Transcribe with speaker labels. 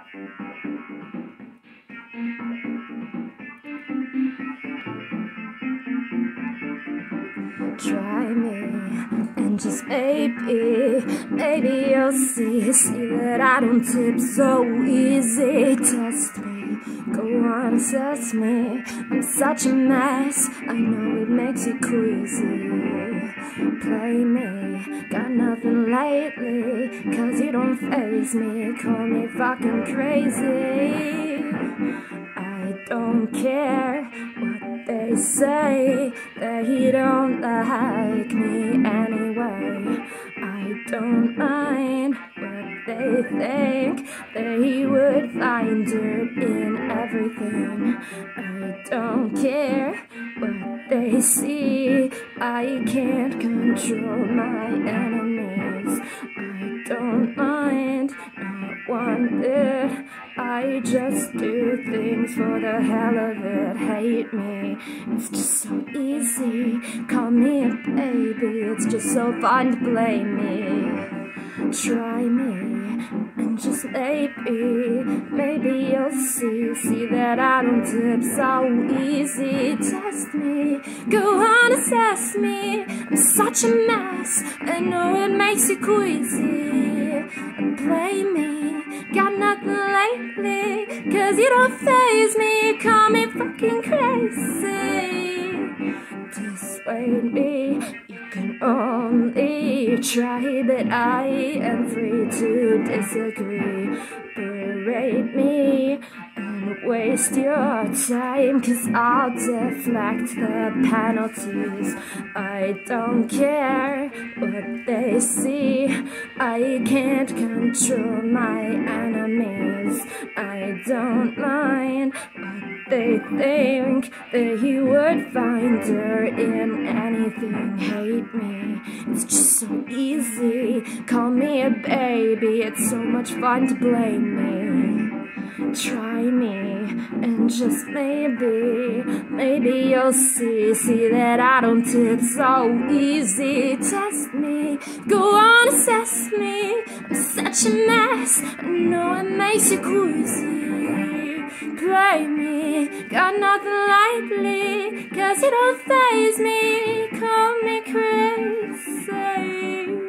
Speaker 1: Try me, and just maybe you'll see that I don't tip so easy. Test me, go on, assess me. I'm such a mess, I know it makes you queasy. Play me, got nothing lately, cause you don't faze me. Call me fucking crazy. I don't care what they say, they don't like me anyway. I don't mind what they think, they would find dirt in everything. I don't care what they see, I can't control my enemies. I don't mind, not one bit, I just do things for the hell of it. Hate me, it's just so easy. Call me a baby, it's just so fun to blame me. Try me, and just maybe you'll see that I don't tip so easy. Test me, go on, assess me. I'm such a mess, I know it makes you queasy. Play me, got nothing lately, cause you don't faze me. Call me fucking crazy. Dissuade me, you can only try, but I am free to disagree. Berate me and waste your time, cause I'll deflect the penalties. I don't care what they see, I can't control my enemies. I don't mind what they think, they would find dirt in anything. Hate me, it's just so easy. Call me a baby, it's so much fun to blame me. Try me, and just maybe you'll see that I don't tip so easy. Test me, go on, assess me. I'm such a mess, I know it makes you queasy. Play me, got nothing lately, cause you don't faze me. Call me crazy.